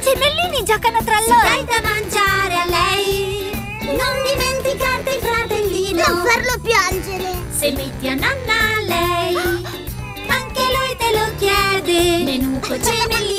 gemellini giocano tra loro. Dai da mangiare a lei. Non dimenticarti il fratellino. Non farlo piangere. Se metti a nanna lei, anche lui te lo chiede. Nenuco gemellino.